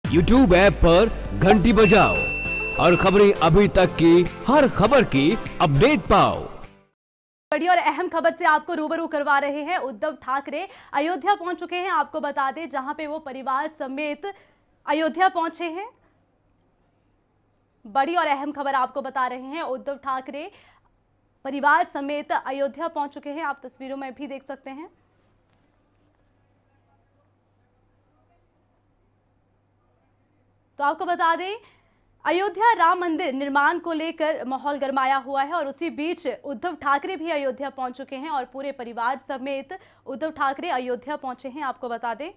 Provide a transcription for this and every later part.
YouTube app पर घंटी बजाओ और खबरें अभी तक की हर खबर की अपडेट पाओ। बड़ी और अहम खबर से आपको रूबरू करवा रहे हैं। उद्धव ठाकरे अयोध्या पहुंच चुके हैं। आपको बता दें, जहां पे वो परिवार समेत अयोध्या पहुंचे हैं। बड़ी और अहम खबर आपको बता रहे हैं, उद्धव ठाकरे परिवार समेत अयोध्या पहुंच चुके हैं। आप तस्वीरों में भी देख सकते हैं। तो आपको बता दें, अयोध्या राम मंदिर निर्माण को लेकर माहौल गरमाया हुआ है और उसी बीच उद्धव ठाकरे भी अयोध्या पहुंच चुके हैं और पूरे परिवार समेत उद्धव ठाकरे अयोध्या पहुंचे हैं। आपको बता दें,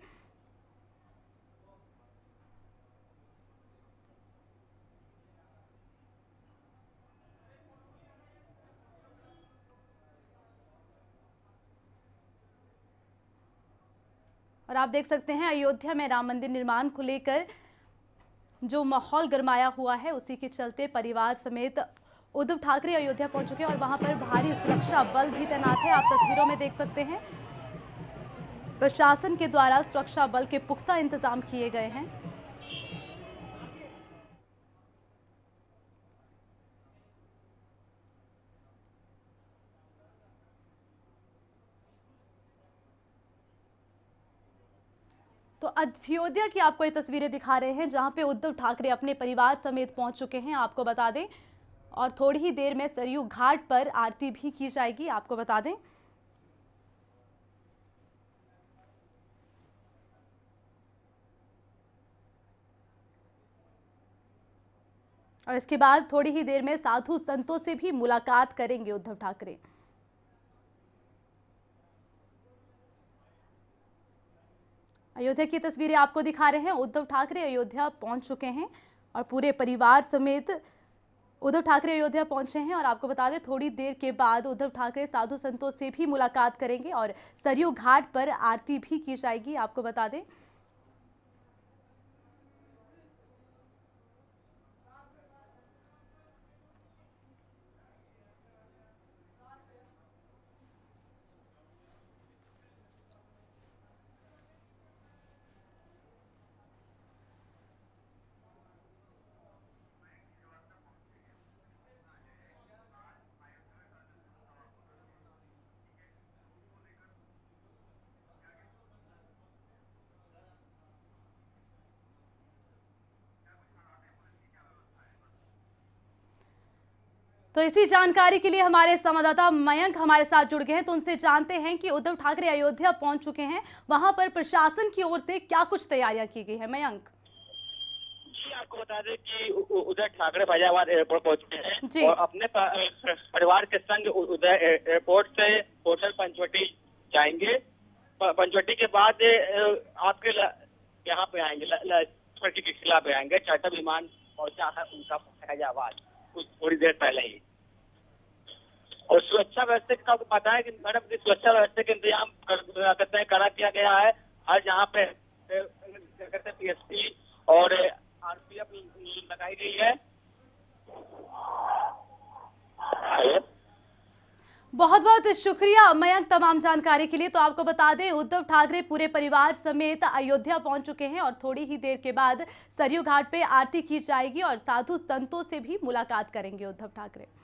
और आप देख सकते हैं अयोध्या में राम मंदिर निर्माण को लेकर जो माहौल गरमाया हुआ है, उसी के चलते परिवार समेत उद्धव ठाकरे अयोध्या पहुंच चुके हैं और वहां पर भारी सुरक्षा बल भी तैनात है। आप तस्वीरों में देख सकते हैं, प्रशासन के द्वारा सुरक्षा बल के पुख्ता इंतजाम किए गए हैं। तो अयोध्या की आपको ये तस्वीरें दिखा रहे हैं, जहां पे उद्धव ठाकरे अपने परिवार समेत पहुंच चुके हैं। आपको बता दें, और थोड़ी ही देर में सरयू घाट पर आरती भी की जाएगी। आपको बता दें, और इसके बाद थोड़ी ही देर में साधु संतों से भी मुलाकात करेंगे उद्धव ठाकरे। अयोध्या की तस्वीरें आपको दिखा रहे हैं। उद्धव ठाकरे अयोध्या पहुंच चुके हैं और पूरे परिवार समेत उद्धव ठाकरे अयोध्या पहुंचे हैं। और आपको बता दें, थोड़ी देर के बाद उद्धव ठाकरे साधु संतों से भी मुलाकात करेंगे और सरयू घाट पर आरती भी की जाएगी। आपको बता दें, तो इसी जानकारी के लिए हमारे संवाददाता मयंक हमारे साथ जुड़ गए हैं। तो उनसे जानते हैं कि उद्धव ठाकरे अयोध्या पहुंच चुके हैं, वहां पर प्रशासन की ओर से क्या कुछ तैयारियां की गई है। मयंक जी, आपको बता दें कि उद्धव ठाकरे फैजाबाद एयरपोर्ट पहुंचे जी। हैं और अपने परिवार के संग उधर एयरपोर्ट से होटल पंचवटी जाएंगे। पंचवटी के बाद आपके यहाँ पे आएंगे, पंचवटी के किला पे आएंगे। चार्टर विमान पहुंचा है उनका फैजाबाद कुछ थोड़ी देर पहले ही। और सुरक्षा व्यवस्था का आपको पता है कि मैडम की सुरक्षा व्यवस्था के इंतजाम करा किया गया है। आज यहाँ पे पीएसपी और आरपीएफ लगाई गई है। बहुत बहुत शुक्रिया मयंक तमाम जानकारी के लिए। तो आपको बता दें, उद्धव ठाकरे पूरे परिवार समेत अयोध्या पहुंच चुके हैं और थोड़ी ही देर के बाद सरयू घाट पे आरती की जाएगी और साधु संतों से भी मुलाकात करेंगे उद्धव ठाकरे।